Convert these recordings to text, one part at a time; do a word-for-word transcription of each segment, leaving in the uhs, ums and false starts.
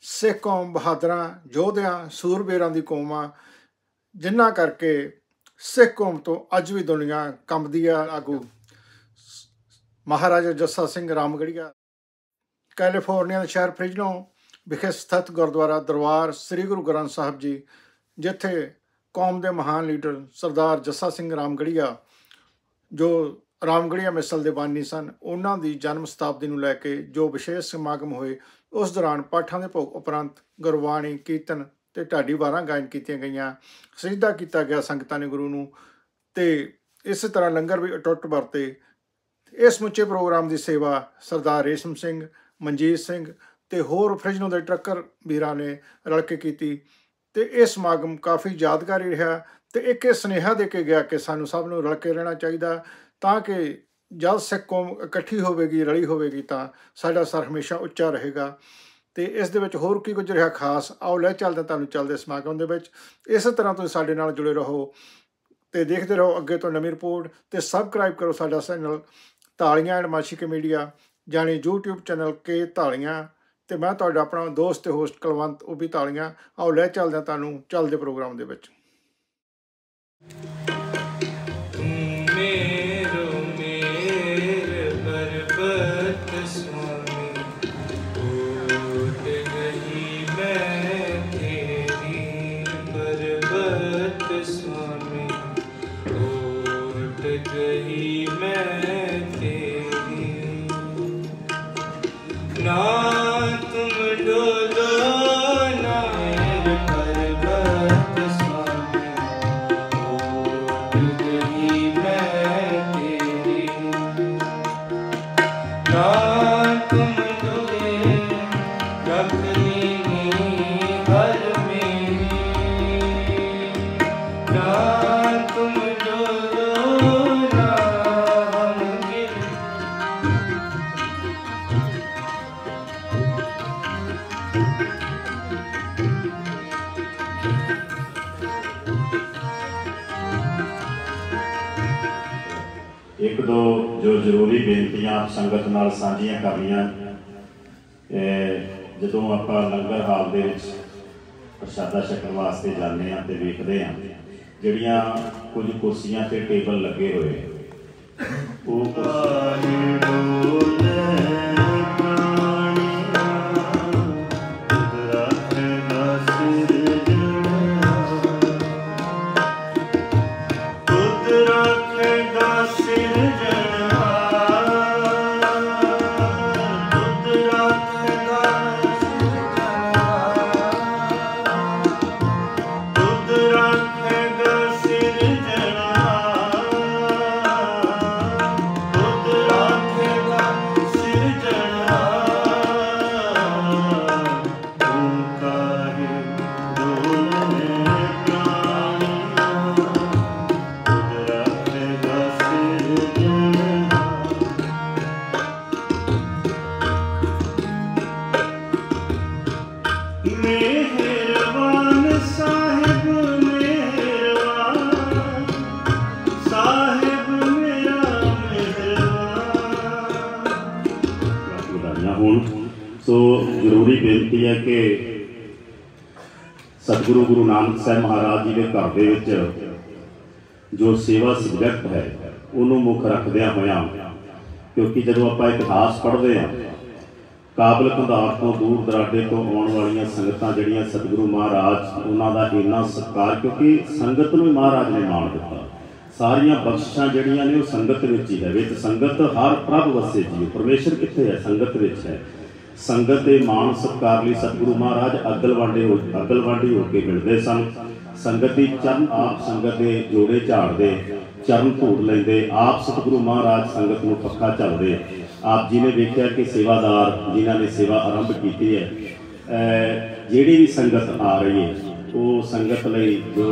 सिख कौम बहादरां योधियां सूरबीरां दी कौम आ, जिन्हां करके सिख कौम तो अज भी दुनिया कंबदी आ। आगू महाराजा जस्सा सिंह रामगढ़िया कैलीफोर्निया के शहर फ्रिजनो विखे स्थित गुरुद्वारा दरबार श्री गुरु ग्रंथ साहिब जी, जिथे कौम के महान लीडर सरदार जस्सा सिंह रामगढ़िया जो रामगढ़िया मिसल के बानी सन, उन्हों की जन्म शताब्दी को लैके जो विशेष समागम होए उस दौरान पाठां के भोग उपरंत गुरबाणी कीर्तन ते ढाडी वारां गायन कीतियां गईयां, सजदा किया गया संगतां ने गुरु नूं ते इस तरह लंगर भी अटुट वरते। इस मुचे प्रोग्राम की सेवा सरदार रेशम सिंह, मनजीत सिंह ते होर फ्रिजनों के ट्रकर वीरां ने रल के कीती ते यह समागम काफ़ी यादगारी रहा ते एक सुनेहा दे के गया कि सानू सब नूं रल के रहना चाहिए, ताकि जब सिख कौम इकट्ठी होवेगी रली होवेगी तो साडा सर हमेशा उच्चा रहेगा। तो इस दे विच होर की कुछ रहा खास, आओ लै चलदे तुहानूं चलदे समागम दे विच। इस तरह तुसीं साडे नाल जुड़े रहो तो देखते रहो अगे तो नवीं रिपोर्ट ते सबसक्राइब करो साडा channel Dhaliyan and Machhi media, जानी यूट्यूब चैनल के धालियां। तो मैं तुहाडा अपना दोस्त ते होस्ट कुलवंत वो भी धालियां। आओ लै चलदे तुहानूं चलदे प्रोग्राम दे विच। एक दो जो जरूरी बेनतियां संगत नाल साझियां करनियां। जदों आपां लंगर हाल दे विच प्रशादा छकण वास्ते जाने आ ते वेखदे आ जिहड़ियां कुछ कुर्सियां ते टेबल लगे हुए सो जरूरी बेनती है कि सतगुरु गुरु नानक साहब महाराज जी के घर दे विच जो सेवा सब्जैक्ट है उन्होंने मुख रखद्या होया, क्योंकि जो आप इतिहास पढ़ते हैं काबल कंधार तो दूर दराडे तो आने वाली संगतां जिहड़ियां सतगुरु महाराज उन्हों का इन्ना सत्कार, क्योंकि संगत नूं महाराज ने मान दिता। सारिया बख्शिशां जिहड़ियां ने वो संगत विच ही है, विच संगत हर प्रभ वसे जी। परमेश्वर कित्थे है? संगत विच है। संगत के मान सत्कार लिए सतगुरु महाराज अगलवांडे हो अगलवांडी होकर मिलते सन। संगत की चरण आप संगत के जोड़े झाड़ते, चरण धूड़ लेंदे, आप सतगुरु महाराज संगत को पक्का झलते। आप जी ने देखा कि सेवादार जिन्हों ने सेवा आरंभ की है, जिहड़ी भी संगत आ रही है वो संगत लई जो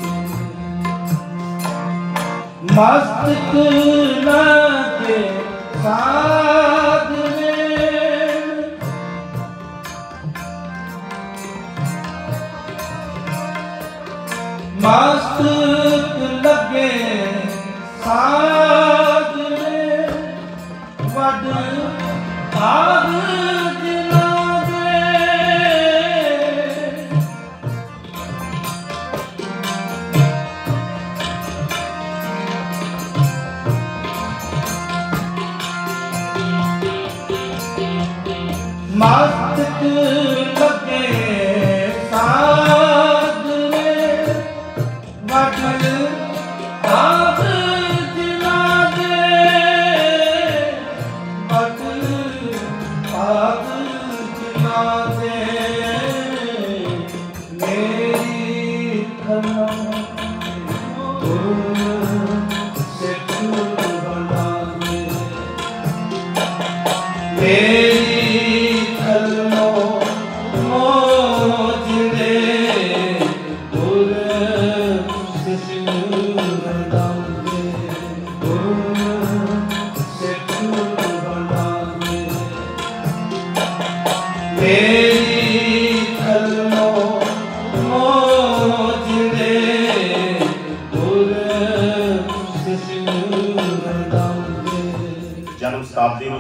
मस्तक लगे साध मस्तक लगे साध वड भाग जिना दे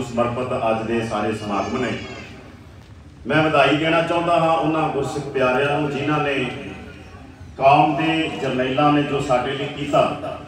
ਸਮਰਪਿਤ ਅੱਜ ਦੇ ਸਾਰੇ ਸਮਾਗਮ ਨੇ। ਮੈਂ ਵਧਾਈ ਦੇਣਾ ਚਾਹੁੰਦਾ ਹਾਂ ਉਹਨਾਂ ਗੁਰਸਿੱਖ ਪਿਆਰਿਆਂ ਨੂੰ ਜਿਨ੍ਹਾਂ ਨੇ ਕੌਮ ਦੇ ਜਰਨੈਲਾਂ ਨੇ ਜੋ ਸਾਡੇ ਲਈ ਕੀਤਾ।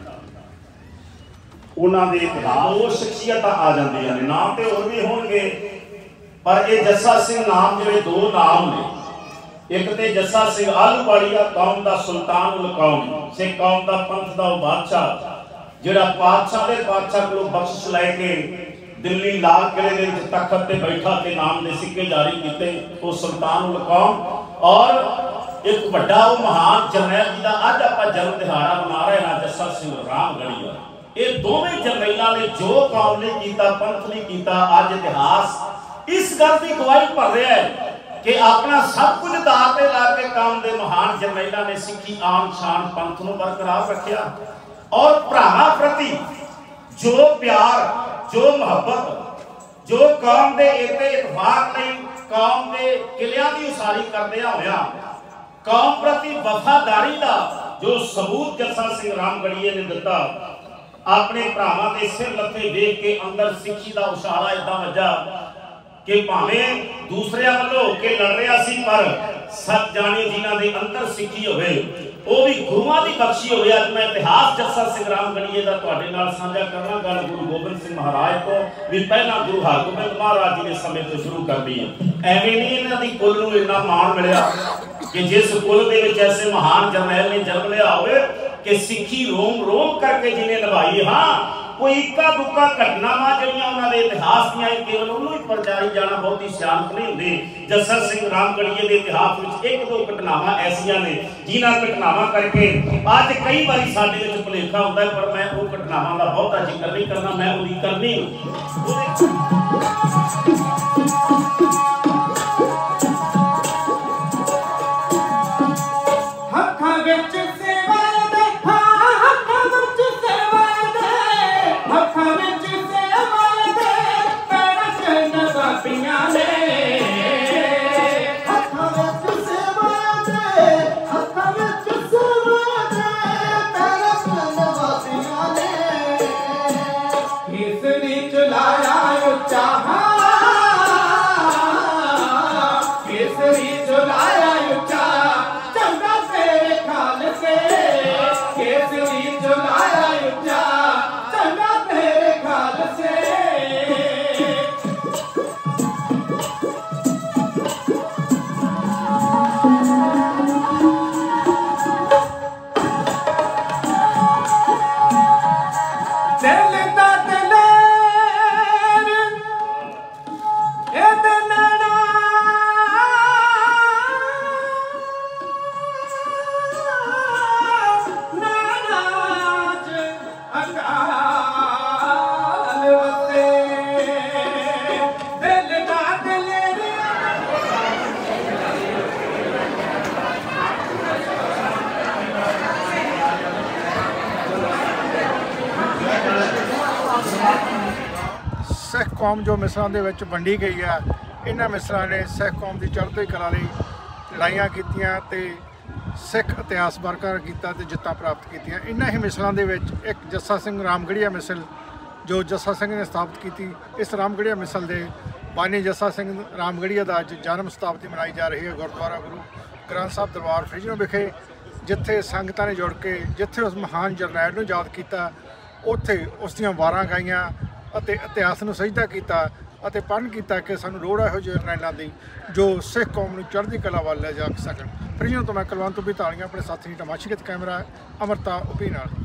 ਉਹਨਾਂ ਦੇ ਉਹ ਸ਼ਖਸੀਅਤਾਂ ਆ ਜਾਂਦੀਆਂ ਨੇ, ਨਾਮ ਤੇ ਹੋਰ ਵੀ ਹੋਣਗੇ ਪਰ ਇਹ ਜੱਸਾ ਸਿੰਘ ਨਾਮ ਜਿਹੜੇ ਦੋ ਨਾਮ ਨੇ, ਇੱਕ ਤੇ ਜੱਸਾ ਸਿੰਘ ਆਹਲੂਵਾਲੀਆ ਕੌਮ ਦਾ ਸੁਲਤਾਨ ਉਲ ਕੌਮ, ਸਿੱਖ ਕੌਮ ਦਾ ਪੰਥ ਦਾ ਉਹ ਬਾਦਸ਼ਾਹ ਜਿਹੜਾ ਪਾਤਸ਼ਾਹ ਦੇ ਪਾਤਸ਼ਾਹ ਕੋਲੋਂ ਬਖਸ਼ਿਸ਼ ਲੈ ਕੇ ਦਿੱਲੀ ਲਾਲ ਕਿਲੇ ਦੇ ਵਿੱਚ ਤਖਤ ਤੇ ਬੈਠਾ ਕੇ ਨਾਮ ਦੇ ਸਿੱਕੇ ਜਾਰੀ ਕੀਤੇ, ਉਹ ਸੁਲਤਾਨ ਉਲ ਕੌਮ। ਔਰ ਇੱਕ ਵੱਡਾ ਉਹ ਮਹਾਨ ਜਰਨੈਲ ਜਿਹਦਾ ਅੱਜ ਆਪਾਂ ਜਨਮ ਦਿਹਾੜਾ ਮਨਾ ਰਹੇ ਹਾਂ, ਜੱਸਾ ਸਿੰਘ ਰਾਮਗੜੀਆ। ਇਹ ਦੋਵੇਂ ਜਰਨੈਲਾਂ ਨੇ ਜੋ ਕੌਮ ਨੇ ਕੀਤਾ, ਪੰਥ ਨੇ ਕੀਤਾ, ਅੱਜ ਇਤਿਹਾਸ ਇਸ ਗੱਲ ਦੀ ਗਵਾਹੀ ਭਰ ਰਿਹਾ ਹੈ ਕਿ ਆਪਣਾ ਸਭ ਕੁਝ ਦਾਅ ਤੇ ਲਾ ਕੇ ਕੌਮ ਦੇ ਮਹਾਨ ਜਰਨੈਲਾਂ ਨੇ ਸਿੱਖੀ ਆਨ ਸ਼ਾਨ ਪੰਥ ਨੂੰ ਬਰਕਰਾਰ ਰੱਖਿਆ। ਔਰ ਭਰਾਵਾਂ ਪ੍ਰਤੀ ਜੋ ਪਿਆਰ, ਜੋ ਮੁਹੱਬਤ, ਜੋ ਕੌਮ ਦੇ ਏਤੇ ਇਤਫਾਕ ਲਈ ਕੌਮ ਦੇ ਕਿਲਿਆਂ ਦੀ ਉਸਾਰੀ ਕਰਦਿਆਂ ਹੋਇਆ ਕੌਮ ਪ੍ਰਤੀ ਵਫਾਦਾਰੀ ਦਾ ਜੋ ਸਬੂਤ ਜੱਸਾ ਸਿੰਘ ਰਾਮਗੜੀਏ ਨੇ ਦਿੱਤਾ, ਆਪਣੇ ਭਰਾਵਾਂ ਦੇ ਸਿਰ ਲੱਥੇ ਵੇਖ ਕੇ ਅੰਦਰ ਸਿੱਖੀ ਦਾ ਉਛਾਲਾ ਇਦਾਂ ਵੱਜਾ ਕਿ ਭਾਵੇਂ ਦੂਸਰਿਆਂ ਵੱਲੋਂ ਹੋ ਕੇ ਲੜ ਰਿਹਾ ਸੀ ਪਰ ਸੱਚ ਜਾਣੀ ਜਿਨ੍ਹਾਂ ਦੇ ਅੰਦਰ ਸਿੱਖੀ ਹੋਵੇ ਉਹ ਵੀ ਗੁਰੂਆਂ ਦੀ ਬਖਸ਼ੀ ਹੋਵੇ। ਅੱਜ ਮੈਂ ਇਤਿਹਾਸ ਜੱਸਾ ਸਿੰਘ ਰਾਮਗੜੀਏ ਦਾ ਤੁਹਾਡੇ ਨਾਲ ਸਾਂਝਾ ਕਰਨਾ। ਗੱਲ ਗੁਰੂ ਗੋਬਿੰਦ ਸਿੰਘ ਮਹਾਰਾਜ ਤੋਂ ਵੀ ਪਹਿਲਾਂ ਗੁਰੂ ਹਰਗੋਬਿੰਦ ਮਹਾਰਾਜ ਜੀ ਦੇ ਸਮੇਂ ਤੋਂ ਸ਼ੁਰੂ ਕਰਦੀ ਹੈ। ਐਵੇਂ ਨਹੀਂ ਇਹਨਾਂ ਦੀ ਕੁੱਲ ਨੂੰ ਇੰਨਾ ਮਾਣ ਮਿਲਿਆ ਕਿ ਜਿਸ ਕੁੱਲ ਦੇ ਵਿੱਚ ਐਸੇ ਮਹਾਨ ਜਰਨੈਲ ਨੇ ਜਨਮ ਲਿਆ ਹੋਵੇ ਕਿ ਸਿੱਖੀ ਰੋਮ ਰੋਮ ਕਰਕੇ ਜਿਹਨੇ ਨਿਭਾਈ। ਹਾਂ, ਕੋਈ ਇੱਕਾ ਦੁੱਕਾ ਘਟਨਾਵਾਂ ਜਿਹੜੀਆਂ ਉਹਨਾਂ ਦੇ ਇਤਿਹਾਸ ਦੀਆਂ ਕੇਵਲ ਉਹਨੂੰ ਹੀ ਪ੍ਰਚਾਰੀ ਜਾਣਾ ਬਹੁਤੀ ਸਿਆਣਪ ਨਹੀਂ ਹੁੰਦੀ। ਜੱਸਾ ਸਿੰਘ ਰਾਮਗੜੀਏ ਦੇ ਇਤਿਹਾਸ ਵਿੱਚ ਇੱਕ ਦੋ ਘਟਨਾਵਾਂ ਐਸੀਆਂ ਨੇ ਜਿਨ੍ਹਾਂ ਘਟਨਾਵਾਂ ਕਰਕੇ ਅੱਜ ਕਈ ਵਾਰੀ ਸਾਡੇ ਵਿੱਚ ਭੁਲੇਖਾ ਹੁੰਦਾ ਹੈ, ਪਰ ਮੈਂ ਉਹ ਘਟਨਾਵਾਂ ਦਾ ਬਹੁਤਾ ਜ਼ਿਕਰ ਨਹੀਂ ਕਰਨਾ, ਮੈਂ ਉਹਦੀ ਕਰਨੀ ਹੱਥਾਂ ਵਿੱਚ ਸੇਵਾ ਦੇ, ਹੱਥਾਂ ਵਿੱਚ ਸੇਵਾ ਦੇ, ਹੱਥਾਂ ਵਿੱਚ ਸੇਵਾ ਦੇ, ਪੈਰਾਂ 'ਚ ਨਵਾਬੀਆਂ ਨੇ। ਹੱਥਾਂ ਵਿੱਚ ਸੇਵਾ ਦੇ, ਹੱਥਾਂ ਵਿੱਚ ਸੇਵਾ ਦੇ, ਪੈਰਾਂ 'ਚ ਨਵਾਬੀਆਂ ਨੇ। ਕੇਸਰੀ ਚਲਾਇਆ ਉੱਚਾ, ਕੇਸਰੀ ਚਲਾਇਆ ਉੱਚਾ, ਚੰਗਾ ਤੇਰੇ ਖਾਲਸੇ। ਕੇਸਰੀ ਚਲਾਇਆ ਉੱਚਾ, ਚੰਗਾ ਤੇਰੇ ਖਾਲਸੇ। ਦਿਲ ਦਾ ਦਲੇਰ ਇਹਦੇ ਨੈਣਾ, ਨੈਣਾ 'ਚ ਅਕਾਲ ਵਸੇ। ਦਿਲ ਦਾ ਦਲੇਰ ਸਿੱਖ ਕੌਮ ਜੋ ਮਿਸਲਾਂ ਦੇ ਵਿੱਚ ਵੰਡੀ ਗਈ ਆ, ਇਹਨਾਂ ਮਿਸਲਾਂ ਨੇ ਸਿੱਖ ਕੌਮ ਦੀ ਚੜ੍ਹਦੀ ਕਲਾ ਲਈ ਲੜਾਈਆਂ ਕੀਤੀਆਂ ਤੇ ਸਿੱਖ ਇਤਿਹਾਸ ਬਰਕਰਾਰ ਕੀਤਾ ਤੇ ਜਿੱਤਾਂ ਪ੍ਰਾਪਤ ਕੀਤੀਆਂ। ਇਹਨਾਂ ਹੀ ਮਿਸਲਾਂ ਦੇ ਵਿੱਚ ਇੱਕ ਜੱਸਾ ਸਿੰਘ ਰਾਮਗੜੀਆ ਮਿਸਲ ਜੋ ਜੱਸਾ ਸਿੰਘ ਨੇ ਸਥਾਪਿਤ ਕੀਤੀ। ਇਸ ਰਾਮਗੜੀਆ ਮਿਸਲ ਦੇ ਬਾਨੀ ਜੱਸਾ ਸਿੰਘ ਰਾਮਗੜੀਆ ਦਾ ਅੱਜ ਜਨਮ ਸ਼ਤਾਬਦੀ ਮਨਾਈ ਜਾ ਰਹੀ ਹੈ ਗੁਰਦੁਆਰਾ ਗੁਰੂ ਗ੍ਰੰਥ ਸਾਹਿਬ ਦਰਬਾਰ ਫਰੀਜਨੋ ਵਿਖੇ, ਜਿੱਥੇ ਸੰਗਤਾਂ ਨੇ ਜੁੜ ਕੇ ਜਿੱਥੇ ਉਸ ਮਹਾਨ ਜਰਨੈਲ ਨੂੰ ਯਾਦ ਕੀਤਾ, ਉੱਥੇ ਉਸ ਦੀਆਂ ਵਾਰਾਂ ਗਾਈਆਂ ਅਤੇ ਇਤਿਹਾਸ ਨੂੰ ਸਜਦਾ ਕੀਤਾ ਅਤੇ ਪੜ੍ਹਨ ਕੀਤਾ ਕਿ ਸਾਨੂੰ ਲੋੜ ਇਹੋ ਜਿਹੇ ਜਰਨੈਲਾਂ ਦੀ ਜੋ ਸਿੱਖ ਕੌਮ ਨੂੰ ਚੜ੍ਹਦੀ ਕਲਾ ਵੱਲ ਲੈ ਜਾ ਸਕਣ। ਫਰੀਜਨੋ ਤੋਂ ਮੈਂ ਕੁਲਵੰਤ ਉਪੀ ਧਾਲੀਆਂ ਆਪਣੇ ਸਾਥੀ ਟਮਾਸ਼ੀਗਤ ਕੈਮਰਾ ਅਮਰਤਾ ਉਪੀ ਨਾਲ।